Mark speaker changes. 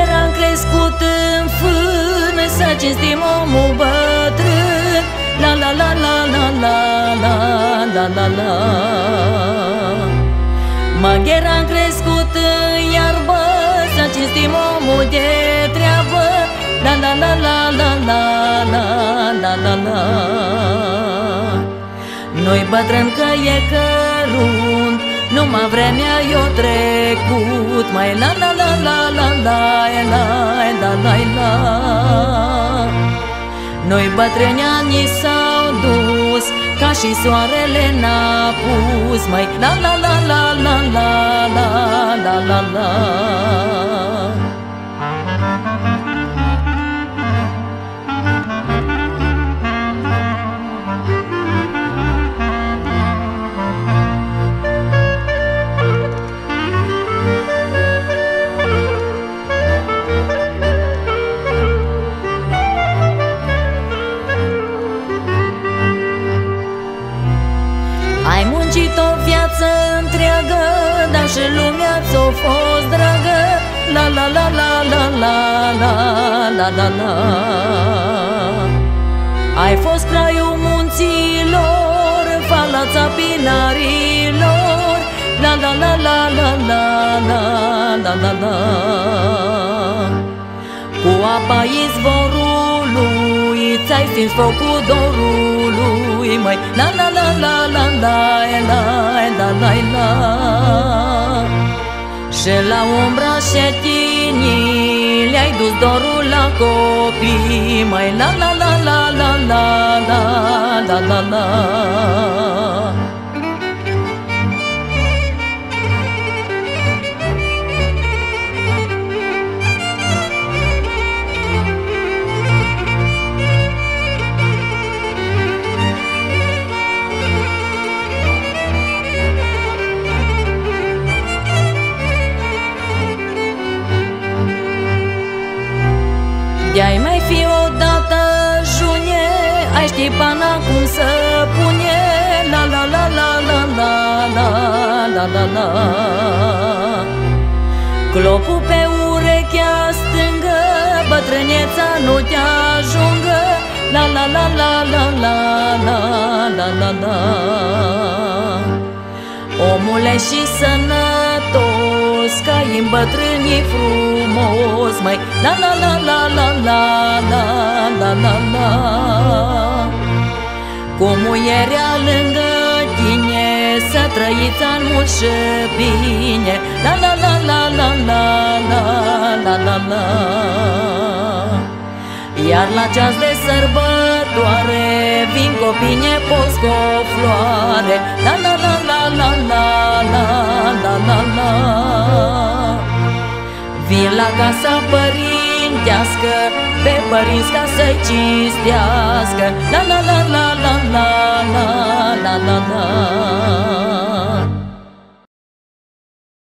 Speaker 1: Maghiar am crescut în fân, să cinstim omul bătrân. La la la la la la la la la la. Maghiar am crescut în iarbă, să cinstim omul de treabă. La la la la la la la la la la. Noi bătrân că e cărunt, numai vremea i-o trecut. Mai la la la la la la la la la la. Noi bătrâni ani s-au dus, ca și soarele n-a pus. Mai la la la la la la la la la la. Ai muncit o viață întreagă, dar și lumea ți-o fost dragă. La la la la la la la la la la. Ai fost craiul munților, falața pinarilor. La la la la la la la la la la. Cu apa izvorului ți-ai stins focul dorului. Măi, la la la la la la la la la la. Și la umbra șetinii le-ai dus dorul la copii. Măi, la la la la la la la la la la. De-ai mai fi odată junie, ai ști pana cum să pune. La la la la la la la la la la. Clopul pe urechea stângă, bătrâneța nu te ajungă. La la la la la la la la la la. Omule și sănătos, că-ai îmbătrâni frumos. Măi, la la la la la la la la la la. Cu muierea lângă tine, să trăiți an mult și bine. La la la la la la la la la la. Iar la ceas de sărbătoare vin copii nepoți cu o floare. La la la la la la la la la la. Vin la casa părintească, pe părinți ca să-i cinstească. La la la la la la la la la la.